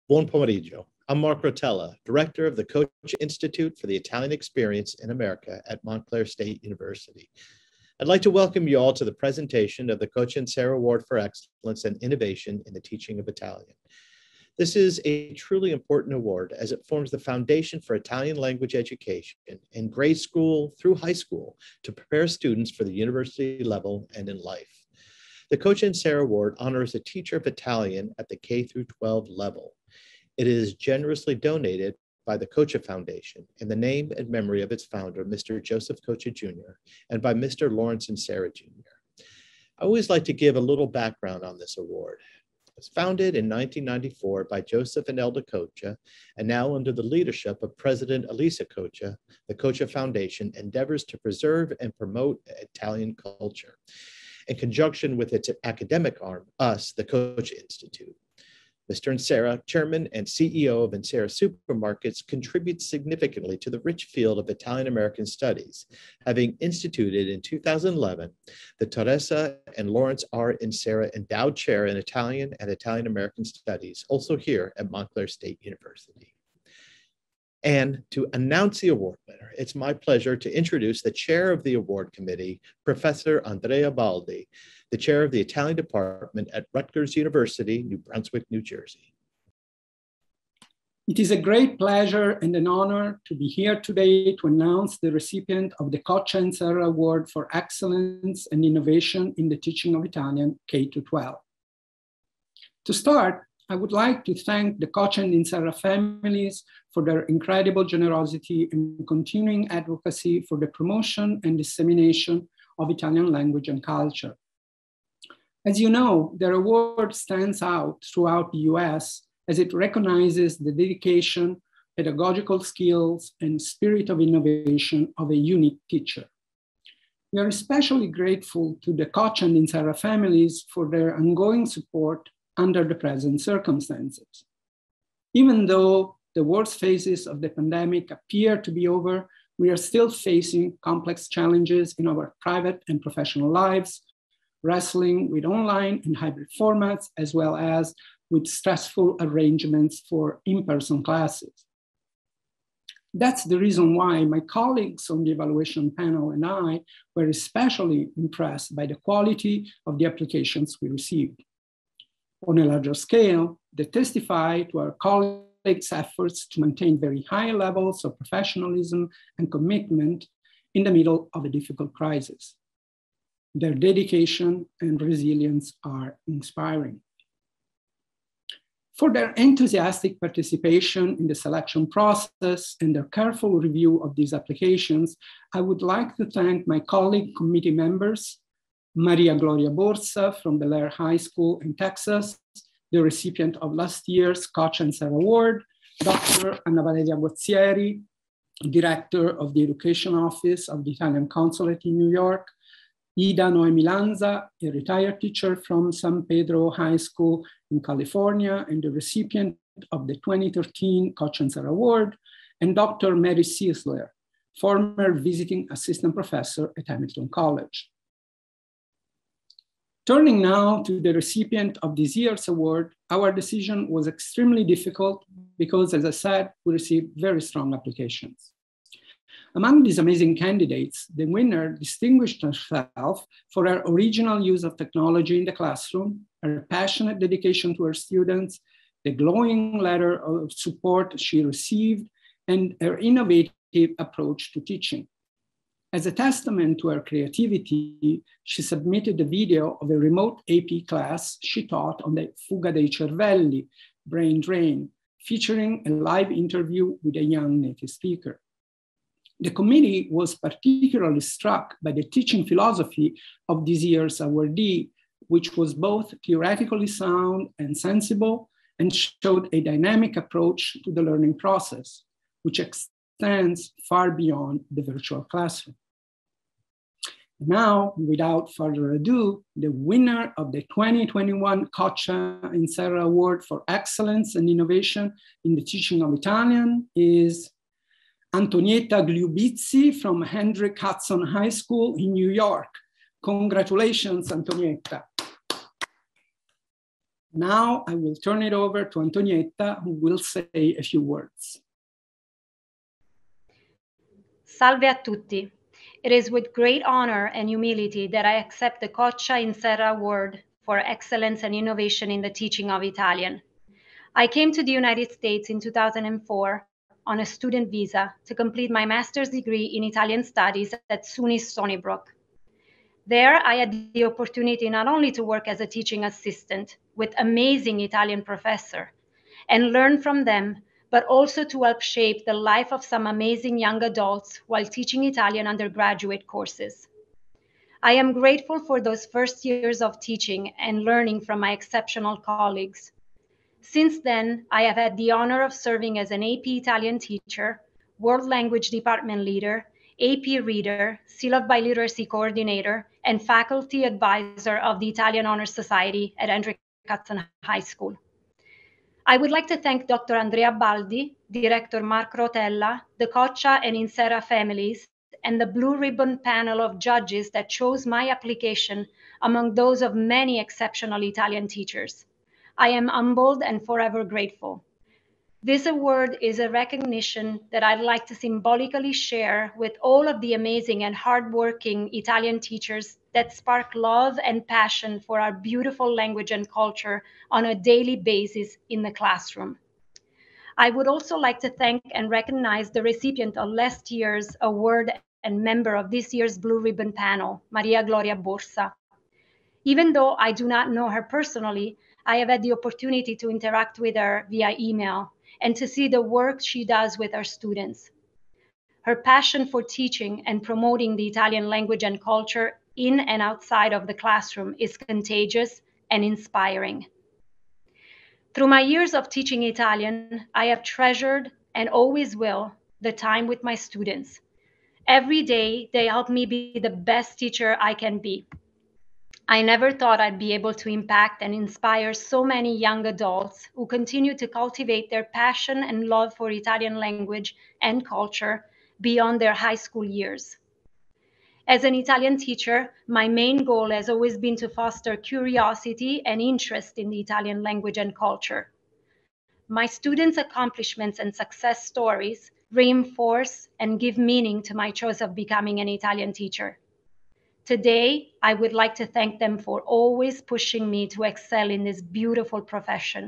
Buon pomeriggio. I'm Mark Rotella, Director of the Coach Institute for the Italian Experience in America at Montclair State University. I'd like to welcome you all to the presentation of the Coach and Sarah Award for Excellence and Innovation in the Teaching of Italian. This is a truly important award as it forms the foundation for Italian language education in grade school through high school to prepare students for the university level and in life. The Coach and Sarah Award honors a teacher of Italian at the K through 12 level. It is generously donated by the Cocha Foundation in the name and memory of its founder, Mr. Joseph Cocha Jr., and by Mr. Lawrence and Sarah Jr. I always like to give a little background on this award. It was founded in 1994 by Joseph and Elda Cocha, and now under the leadership of President Elisa Cocha, the Cocha Foundation endeavors to preserve and promote Italian culture in conjunction with its academic arm, us, the Cocha Institute. Mr. Insera, Chairman and CEO of Insera Supermarkets, contributes significantly to the rich field of Italian-American studies, having instituted in 2011 the Teresa and Lawrence R. Insera Endowed Chair in Italian and Italian-American Studies, also here at Montclair State University. And to announce the award winner, it's my pleasure to introduce the chair of the award committee, Professor Andrea Baldi, the chair of the Italian department at Rutgers University, New Brunswick, New Jersey. It is a great pleasure and an honor to be here today to announce the recipient of the Cocha and Sarah Award for Excellence and Innovation in the Teaching of Italian K-12. To start, I would like to thank the Cocha and Insera families for their incredible generosity and continuing advocacy for the promotion and dissemination of Italian language and culture. As you know, their award stands out throughout the US as it recognizes the dedication, pedagogical skills, and spirit of innovation of a unique teacher. We are especially grateful to the Cocha and Insera families for their ongoing support under the present circumstances. Even though the worst phases of the pandemic appear to be over, we are still facing complex challenges in our private and professional lives, wrestling with online and hybrid formats, as well as with stressful arrangements for in-person classes. That's the reason why my colleagues on the evaluation panel and I were especially impressed by the quality of the applications we received. On a larger scale, they testify to our colleagues' efforts to maintain very high levels of professionalism and commitment in the middle of a difficult crisis. Their dedication and resilience are inspiring. For their enthusiastic participation in the selection process and their careful review of these applications, I would like to thank my colleague committee members, Maria Gloria Borsa from Bel Air High School in Texas, the recipient of last year's Cocha and Sarah Award, Dr. Anna Valeria Guazzieri, Director of the Education Office of the Italian Consulate in New York, Ida Noemi Lanza, a retired teacher from San Pedro High School in California and the recipient of the 2013 Cocha and Sarah Award, and Dr. Mary Seisler, former visiting assistant professor at Hamilton College. Turning now to the recipient of this year's award, our decision was extremely difficult because, as I said, we received very strong applications. Among these amazing candidates, the winner distinguished herself for her original use of technology in the classroom, her passionate dedication to her students, the glowing letter of support she received, and her innovative approach to teaching. As a testament to her creativity, she submitted a video of a remote AP class she taught on the Fuga dei Cervelli, brain drain, featuring a live interview with a young native speaker. The committee was particularly struck by the teaching philosophy of this year's awardee, which was both theoretically sound and sensible, and showed a dynamic approach to the learning process, which extends far beyond the virtual classroom. Now, without further ado, the winner of the 2021 Cocha and Sarah Award for Excellence and Innovation in the Teaching of Italian is Antonietta Gliubizzi from Hendrick Hudson High School in New York. Congratulations, Antonietta. Now I will turn it over to Antonietta, who will say a few words. Salve a tutti. It is with great honor and humility that I accept the Coccia in Serra Award for Excellence and Innovation in the Teaching of Italian. I came to the United States in 2004 on a student visa to complete my master's degree in Italian studies at SUNY Stony Brook. There, I had the opportunity not only to work as a teaching assistant with amazing Italian professors and learn from them, but also to help shape the life of some amazing young adults while teaching Italian undergraduate courses. I am grateful for those first years of teaching and learning from my exceptional colleagues. Since then, I have had the honor of serving as an AP Italian teacher, World Language Department leader, AP reader, Seal of Biliteracy coordinator, and faculty advisor of the Italian Honor Society at Hendrik Hudson High School. I would like to thank Dr. Andrea Baldi, Director Mark Rotella, the Coccia and Insera families, and the Blue Ribbon panel of judges that chose my application among those of many exceptional Italian teachers. I am humbled and forever grateful. This award is a recognition that I'd like to symbolically share with all of the amazing and hardworking Italian teachers that spark love and passion for our beautiful language and culture on a daily basis in the classroom. I would also like to thank and recognize the recipient of last year's award and member of this year's Blue Ribbon panel, Maria Gloria Borsa. Even though I do not know her personally, I have had the opportunity to interact with her via email and to see the work she does with our students. Her passion for teaching and promoting the Italian language and culture in and outside of the classroom is contagious and inspiring. Through my years of teaching Italian, I have treasured and always will the time with my students. Every day, they help me be the best teacher I can be. I never thought I'd be able to impact and inspire so many young adults who continue to cultivate their passion and love for Italian language and culture beyond their high school years. As an Italian teacher, my main goal has always been to foster curiosity and interest in the Italian language and culture. My students' accomplishments and success stories reinforce and give meaning to my choice of becoming an Italian teacher. Today, I would like to thank them for always pushing me to excel in this beautiful profession.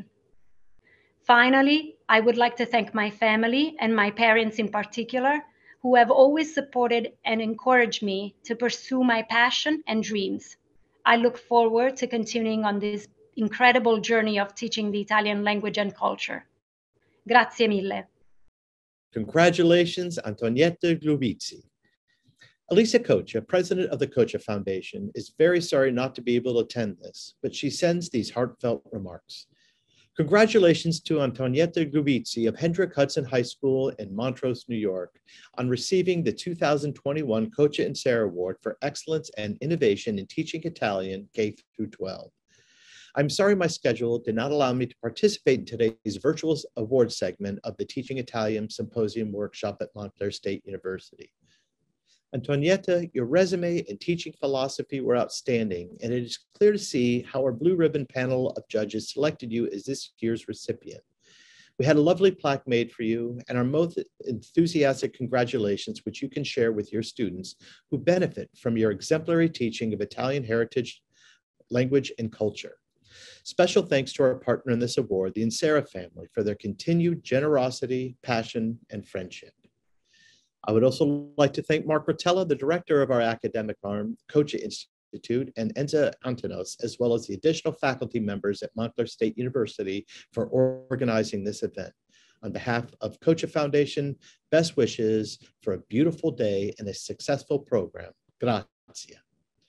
Finally, I would like to thank my family and my parents in particular, who have always supported and encouraged me to pursue my passion and dreams. I look forward to continuing on this incredible journey of teaching the Italian language and culture. Grazie mille. Congratulations, Antonietta Glubizzi. Elisa Coccia, president of the Coccia Foundation, is very sorry not to be able to attend this, but she sends these heartfelt remarks. Congratulations to Antonietta Glubizzi of Hendrik Hudson High School in Montrose, New York, on receiving the 2021 Coccia and Serra Award for Excellence and Innovation in Teaching Italian K-12. I'm sorry my schedule did not allow me to participate in today's virtual award segment of the Teaching Italian Symposium Workshop at Montclair State University. Antonietta, your resume and teaching philosophy were outstanding, and it is clear to see how our Blue Ribbon panel of judges selected you as this year's recipient. We had a lovely plaque made for you, and our most enthusiastic congratulations, which you can share with your students who benefit from your exemplary teaching of Italian heritage, language, and culture. Special thanks to our partner in this award, the Insera family, for their continued generosity, passion, and friendship. I would also like to thank Mark Rotella, the director of our academic arm, Coccia Institute, and Enza Antonos, as well as the additional faculty members at Montclair State University for organizing this event. On behalf of Coccia Foundation, best wishes for a beautiful day and a successful program. Grazie.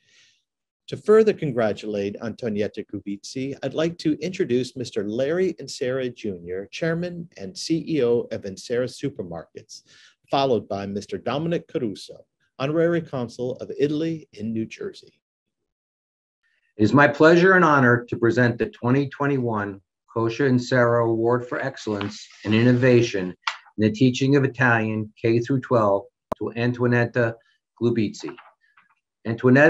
To further congratulate Antonietta Glubizzi, I'd like to introduce Mr. Larry Insera Jr., Chairman and CEO of Insera Supermarkets, followed by Mr. Dominic Caruso, Honorary Consul of Italy in New Jersey. It is my pleasure and honor to present the 2021 Coccia and Serra Award for Excellence and Innovation in the Teaching of Italian K-12 to Antonietta Glubizzi. Antonietta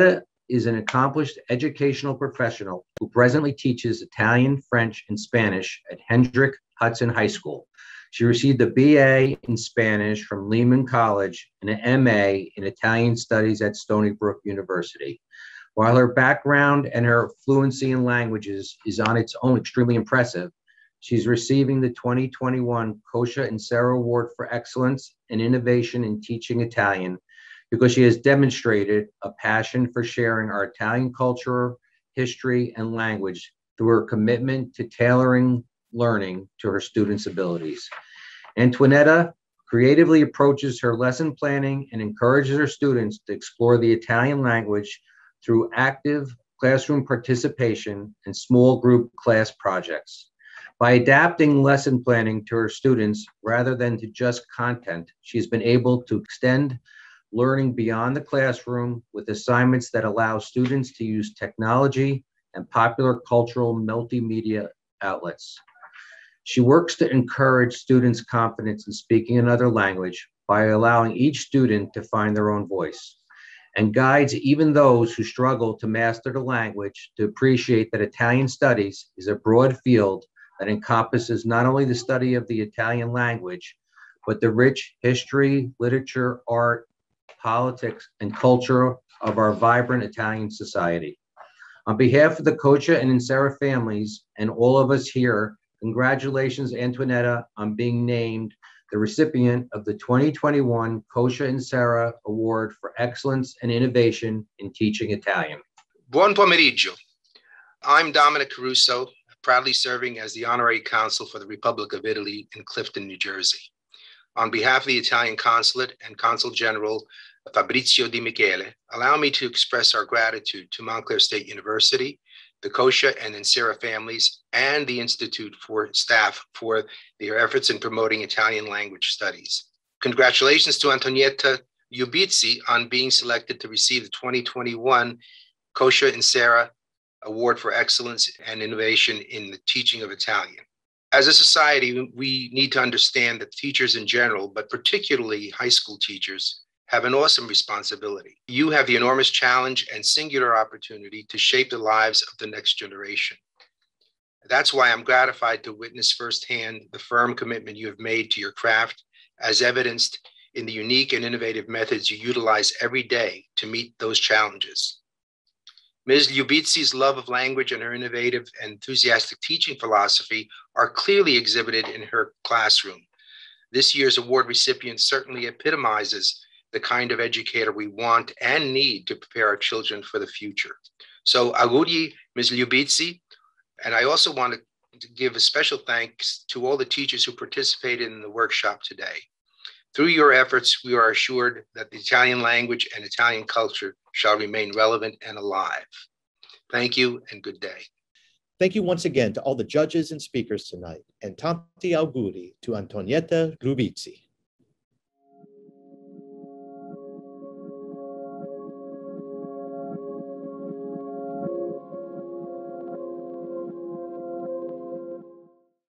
is an accomplished educational professional who presently teaches Italian, French, and Spanish at Hendrick Hudson High School. She received a BA in Spanish from Lehman College and an MA in Italian Studies at Stony Brook University. While her background and her fluency in languages is on its own extremely impressive, she's receiving the 2021 Kosha and Sarah Award for Excellence and Innovation in Teaching Italian because she has demonstrated a passion for sharing our Italian culture, history, and language through her commitment to tailoring learning to her students' abilities. Antoinetta creatively approaches her lesson planning and encourages her students to explore the Italian language through active classroom participation and small group class projects. By adapting lesson planning to her students rather than to just content, she's been able to extend learning beyond the classroom with assignments that allow students to use technology and popular cultural multimedia outlets. She works to encourage students' confidence in speaking another language by allowing each student to find their own voice, and guides even those who struggle to master the language to appreciate that Italian studies is a broad field that encompasses not only the study of the Italian language, but the rich history, literature, art, politics, and culture of our vibrant Italian society. On behalf of the Kosha and Insera families and all of us here, congratulations, Antoinetta, on being named the recipient of the 2021 Kosha Insera Award for Excellence and Innovation in Teaching Italian. Buon pomeriggio. I'm Dominic Caruso, proudly serving as the Honorary Consul for the Republic of Italy in Clifton, New Jersey. On behalf of the Italian Consulate and Consul General Fabrizio Di Michele, allow me to express our gratitude to Montclair State University, the Kosha and Insera families, and the Institute for staff for their efforts in promoting Italian language studies. Congratulations to Antonietta Liubizzi on being selected to receive the 2021 Kosha Insera Award for Excellence and Innovation in the Teaching of Italian. As a society, we need to understand that teachers in general, but particularly high school teachers, have an awesome responsibility. You have the enormous challenge and singular opportunity to shape the lives of the next generation. That's why I'm gratified to witness firsthand the firm commitment you have made to your craft, as evidenced in the unique and innovative methods you utilize every day to meet those challenges. Ms. Liubizzi's love of language and her innovative and enthusiastic teaching philosophy are clearly exhibited in her classroom. This year's award recipient certainly epitomizes the kind of educator we want and need to prepare our children for the future. So auguri, Ms. Liubizzi. And I also want to give a special thanks to all the teachers who participated in the workshop today. Through your efforts, we are assured that the Italian language and Italian culture shall remain relevant and alive. Thank you and good day. Thank you once again to all the judges and speakers tonight, and tanti auguri to Antonietta Liubizzi.